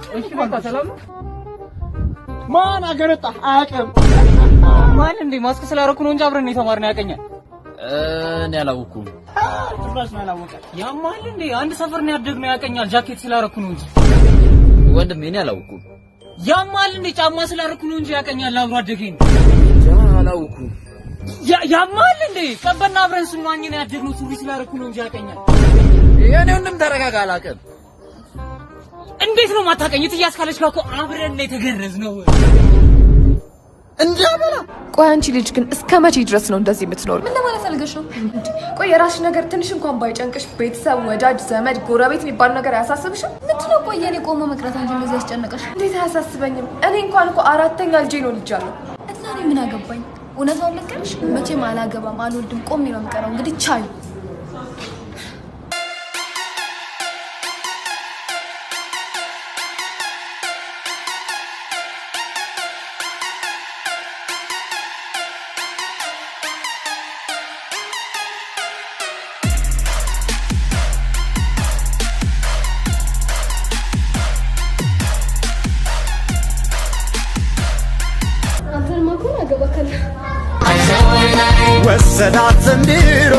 እሺ በቃ ሰላም ማን አገረጣ አያቀም ማን እንዴ ማስክ ስላረኩ ነው እንጂ አብረን የተማርነው ያቀኛል እኔ አላወኩም ትራስ ማላወቀ ያማል እንዴ አንድ ሰፈር ነው ያደግነው ያቀኛል ጃኬት ስላረኩ ነው እንጂ ወንድሜ እኔ አላወኩም ያማል እንዴ ጫማ ስላረኩ ነው እንጂ ያቀኛል አብሮ አደገኝ አላወኩም ያማል እንዴ ቀበና አብረን ስንዋኝ ነው ያደግነው ሱሪ ስላረኩ ነው እንጂ ያቀኛል የኔ ወንድም ተረጋጋ አላቀም እንዴት ነው ማታቀኝ ትያስካለች ጋር እኮ አብረን ላይ ተገረዝነው እንዲያበላ ቆይ አንቺ ልጅ ግን እስከ መቼ ድረስ ነው እንደዚህ የምትኖር ምን ለማለት ፈልገሽ ነው ቆይ የራስሽ ነገር ትንሽ እንኳን ባይጨንቅሽ ቤተሰብ ወዳጅ ዘመድ ጎረቤት የሚባል ነገር ያሳስብሽ ምንድነው ቆይ የኔ ቆሞ መቅረት አንቺ እንደዚህ ያስጨነቀሽ እንዴት አያሳስበኝም እኔ እንኳን እኮ አራተኛ ልጄ ነው ልጃለሁ እና እኔ ምን አገባኝ እውነታውን ልንገርሽ መቼም አላገባም አልወልድም ቆሜ ነው የምቀረው እንግዲህ ቻዩ ወሰዳት ዘንድሮ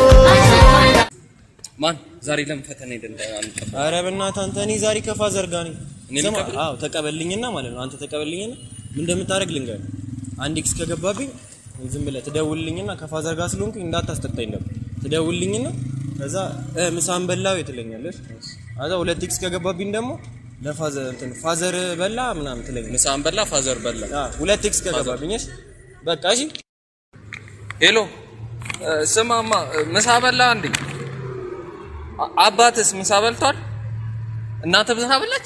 ማን ዛሬ ለምን ፈተና ሄደን አንቀበል አረ በእናትህ አንተ እኔ ዛሬ ከፋዘር ጋር ነኝ አዎ ተቀበልኝና ማለት ነው አንተ ተቀበልኝና ምን እንደምታረግ ልንገር አንድ ኤክስ ከገባብኝ ዝም ብለህ ትደውልልኝና ከፋዘር ጋር ስለሆንኩኝ እንዳታስጠጣኝ ነበር ትደውልልኝና ከዛ ምሳን በላው ይትለኛለሽ አዛ ሁለት ኤክስ ከገባብኝ ደግሞ ለፋዘር እንትን ፋዘር በላ ምናምን ትለኛለሽ ምሳን በላ ፋዘር በላ ሁለት ኤክስ ከገባብኝሽ በቃ እሺ ሄሎ ስማማ ምሳ በላ እንዴ አባትስ ምሳ በልቷል እናንተ ምሳ በላች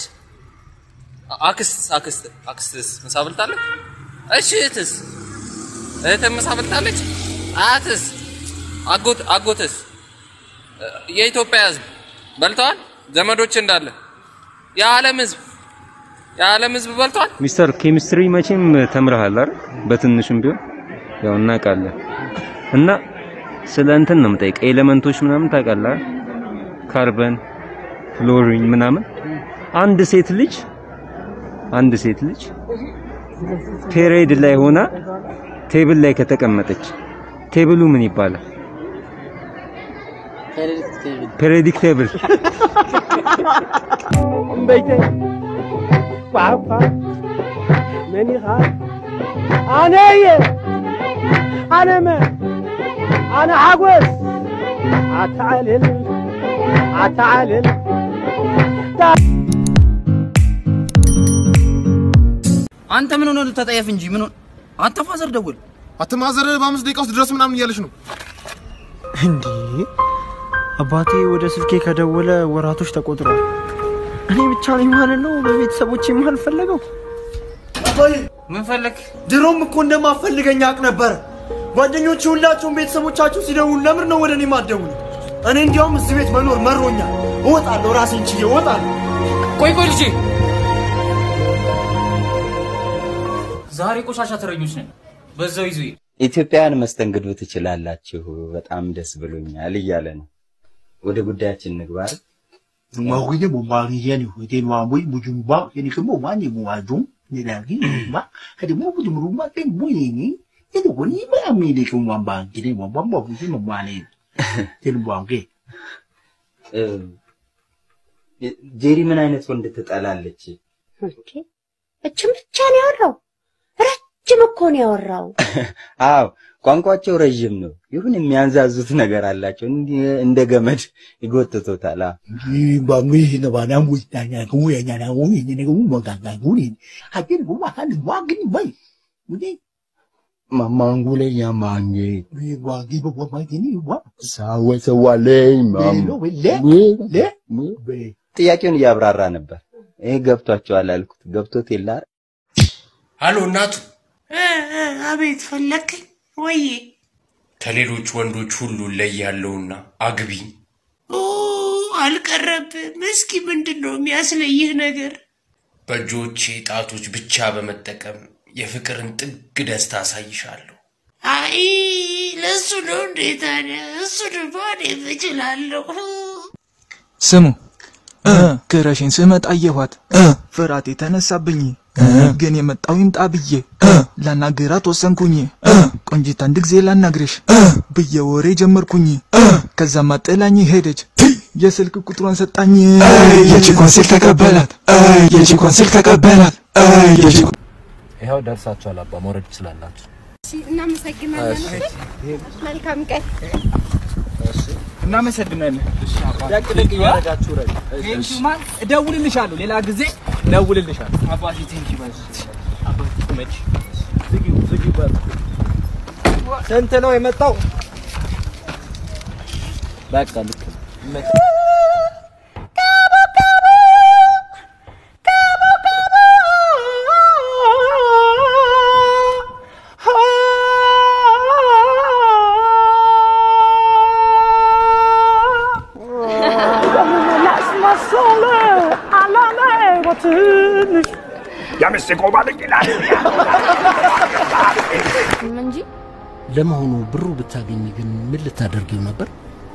አክስትስ ምሳ በልታለች እሺ እህትስ ምሳ በልታለች አያትስ አጎትስ የኢትዮጵያ ህዝብ በልቷል ዘመዶች እንዳለ የዓለም ህዝብ በልቷል ሚስተር ኬሚስትሪ መቼም ተምረሃል አይደል በትንሽም ቢሆን ያው እናቃለን እና ስለ እንትን ነው የምጠይቀው ኤሌመንቶች ምናምን ታውቃለህ ካርበን ፍሎሪን ምናምን አንድ ሴት ልጅ ፔሪድ ላይ ሆና ቴብል ላይ ከተቀመጠች ቴብሉ ምን ይባላል ፔሪዲክ ቴብል በይቴ ቋቋ ምን ይላል أنا عجوز أتعلل أنت من هنا تتعرف إنجي من أنت فازر دول أتمازر بامس ديكاس درس من عمل يالشنو عندي أباتي وده سلكي كدولة وراتوش تقدره أنا بتشالي مالنا وبيت سبوتشي مال فلقو أباي من فلك دروم كنا ما فلقنا نبر ጓደኞቹ ሁላችሁም ቤተሰቦቻችሁ ሲደውሉ ለምን ነው ወደኔ ማደውሉ እኔ እንዲያውም እዚህ ቤት መኖር መሮኛ እወጣለሁ ራሴን ችዬ እወጣለሁ ቆይ ልጄ ዛሬ ቆሻሻ ተረኞች ነን በዛው ይዙ ኢትዮጵያን መስተንግዶ ትችላላችሁ በጣም ደስ ብሎኛል እያለ ነው ወደ ጉዳያችን ንግባር ማውዬ ሞባሪያን ሆቴል ማሙይ ሙጁምባ የኔ ከሞ ማን ይሙዋጁም ይላጊ ማ ከደሞ ሙጁምሩማ ከሞይኒ itu boni ba amide ko mwamba ngine mwamba buzi mwale telmbwange ጄሪ ምን አይነት ወንድ ትጠላለች ኦኬ እችም ብቻ ነው ያወራው ረጅም እኮ ነው ያወራው አዎ ቋንቋቸው ረጅም ነው ይሁን የሚያንዛዙት ነገር አላቸው እንደ ገመድ ይጎትቶታል ባንጉ ይነባና ሙይታኛ ኩሙያኛ ነው ይነገ ሙጋጋ ጉኒ አጀን ጉማካን ዋግኒ ባይ ሙዲ mamangule yamange wagi bo magini wa sawe sawale mam le ጥያቄውን ያብራራ ነበር ይሄ ገብቷቸዋል አልኩት ገብቶት ይላል አሎ እናቱ አቤት ፈለክ ወይ ከሌሎች ወንዶች ሁሉ ለያለውና አግቢ አልቀረብ መስኪ ምንድነው የሚያስለይህ ነገር በጆቼ ጣቶች ብቻ በመጠቀም የፍቅርን ጥግ ደስታ አሳይሻለሁ አይ ለሱ ነው እንዴ ታዲያ እሱ ደግሞ እኔ እችላለሁ ስሙ ክረሽን ስመጣ አየኋት ፍራቴ ተነሳብኝ ግን የመጣው ይምጣ ብዬ ላናገራት ወሰንኩኝ ቆንጂት አንድ ጊዜ ላናግርሽ ብዬ ወሬ ጀመርኩኝ ከዛማ ጥላኝ ሄደች የስልክ ቁጥሯን ሰጣኝ የቺኮን ስልክ ተቀበላት ይሄው ደርሳችኋል አባ መውረድ ትችላላችሁ እናመሰግናለን መልካም ቀን እናመሰግናለን ያቅልቅ ያረጋችሁ ረጅ ቴንኪው ማን እደውልልሻለሁ ሌላ ጊዜ እደውልልሻለሁ አባቴ ቴንኪው ባስ አባቴ መች ዝጊው ባስ ስንት ነው የመጣው በቃ ልክ እንጂ ለመሆኑ ብሩ ብታገኝ ግን ምን ልታደርጊው ነበር?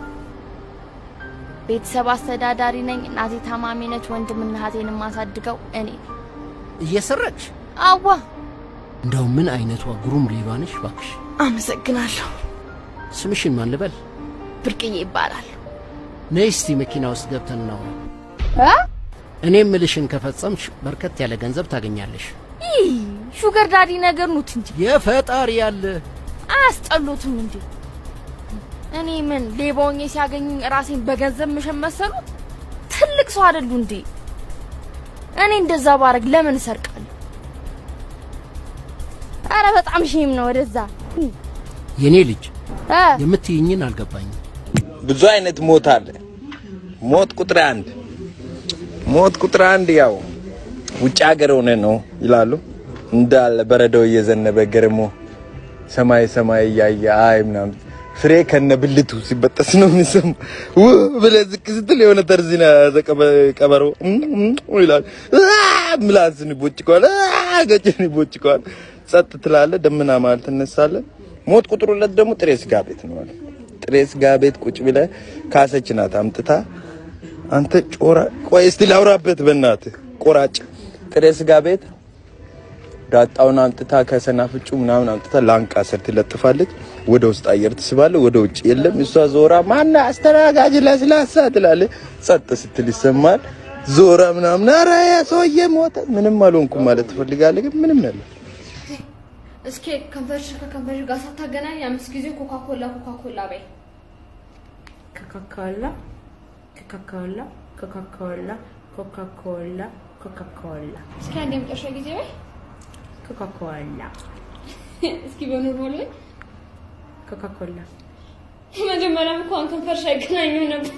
ቤተሰብ አስተዳዳሪ ነኝ እናቴ ታማሚ ነች ወንድምና እህቴን ማሳድገው እኔ እየሰረች አዋ እንደው ምን አይነቷ ግሩም ሌባ ነሽ ባክሽ አመሰግናለሁ ስምሽን ማን ልበል ብርቅዬ ይባላል ነይ እስቲ መኪና ውስጥ ገብተን ነው እኔ ምልሽን ከፈጸምሽ በርከት ያለ ገንዘብ ታገኛለሽ ሹገር ዳዲ ነገር ነው እንጂ የፈጣሪ ያለ አስጠሉትም እንዴ እኔ ምን ሌባውኝ ሲያገኙኝ ራሴን በገንዘብ መሸመሰሉ ትልቅ ሰው አይደሉ እንዴ እኔ እንደዛ ባረግ ለምን ሰርቃለሁ አረ በጣም ሺም ነው ወደዛ የኔ ልጅ የምትይኝን አልገባኝ ብዙ አይነት ሞት አለ ሞት ቁጥር 1 ያው ውጭ ሀገር ሆነ ነው ይላሉ እንዳለ በረዶ እየዘነበ ገርሞ ሰማይ ያያ አይ ምናምን ፍሬ ከነብልቱ ሲበጠስ ነው የሚሰማ ብለዝክ ስትል የሆነ ተርዚና ቀበሮ ይላል ምላስን ቦጭቋል ገጭን ቦጭቋል ጸጥ ትላለ ደምና ማለት ተነሳለ ሞት ቁጥር 2 ደግሞ ጥሬ ስጋ ቤት ነው ማለት ጥሬ ስጋ ቤት ቁጭ ብለ ካሰችናት አምጥታ አንተ ጮራ ቆይ እስቲ ላውራበት በእናት ቆራጭ ጥሬ ስጋ ቤት ዳጣውን አምጥታ ከሰናፍጩ ምናምን አምጥታ ላንቃ ስር ትለጥፋለች ወደ ውስጥ አየር ትስባለ ወደ ውጭ የለም እሷ ዞራ ማና አስተናጋጅ ለስላሳ ትላለ ጸጥ ስትል ይሰማል ዞራ ምናምን አረ ሰውዬ ሞተ ምንም አልሆንኩም ማለት ትፈልጋለህ ግን ምንም ያለ እስኪ ከንፈርሽ ጋር ሳታገናኝ አምስት ጊዜ ኮካኮላ በይ ኮካኮላ እስኪ አንዴ መጨረሻ ጊዜ በይ ኮካኮላ እስኪ በኖርማል በይ ኮካኮላ መጀመሪያ እንኳን ከንፈርሽ አይገናኙም ነበር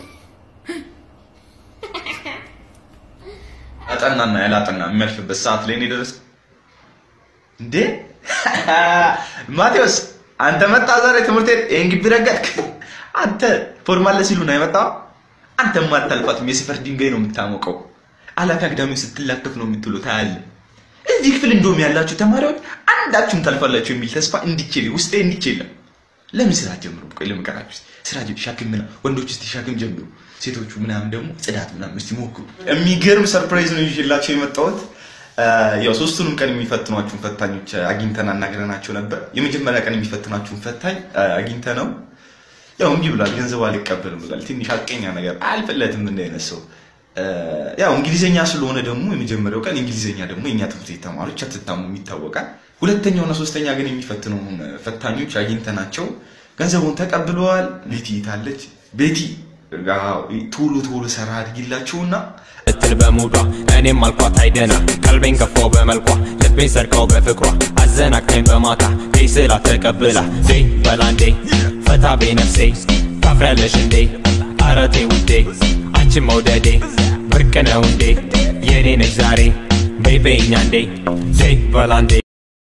አጠናና ያላጠና የሚያልፍበት ሰዓት ላይ ነው ደረስ እንዴ ማቴዎስ አንተ መጣ ዛሬ ትምህርት እንግቢ ረጋክ አንተ ፎርማል ሲሉ ነው የመጣው አንተ ማታልፋት የሰፈር ድንጋይ ነው የምታሞቀው አላካ ግዳሜው ስትላከፍ ነው የምትሉት አለ እዚህ ክፍል እንደውም ያላችሁ ተማሪዎች አንዳችሁም ታልፋላችሁ የሚል ተስፋ እንዲችል ውስጤ እንዲችል ለምን ስራ ጀምሩ ቆይ ለምቀራችሁ ስራ ሻክምና ወንዶች እስቲ ሻክም ጀምሩ ሴቶቹ ምናምን ደግሞ ጽዳት ምናምን እስቲ ሞክሩ የሚገርም ሰርፕራይዝ ነው ይዤላችሁ የመጣሁት ያው ሶስቱንም ቀን የሚፈትኗችሁ ፈታኞች አግኝተና እናገረናቸው ነበር የመጀመሪያ ቀን የሚፈትናችሁ ፈታኝ አግኝተነው ያው እንጂ ብሏል ገንዘብ አልቀበልም ብሏል ትንሽ አቀኛ ነገር አልፈለትም እንደነሰው ያው እንግሊዘኛ ስለሆነ ደግሞ የመጀመሪያው ቀን እንግሊዘኛ ደግሞ የኛ ትምህርት ተማሪዎች አትታሙ የሚታወቃል ሁለተኛውና ሶስተኛ ግን የሚፈትኑ ፈታኞች አግኝተናቸው ገንዘቡን ተቀብለዋል ቤቲ ታለች ቤቲ ቶሎ ሰራ አድርጊላችሁና እትል በሙዷ እኔም አልኳት አይደና ቀልቤን ከፈው በመልኳ ልቤን ሰርቀው በፍቅሯ አዘናቀኝ በማታ ስላ ተቀብላ በላንዴ ፈታ በነፍሴ ታፍራለሽ እንዴ አረቴ ውዴ አንቺ መውደዴ ብርቅ ነው እንዴ የኔ ነሽ ዛሬ በይበኛ እንዴ በላንዴ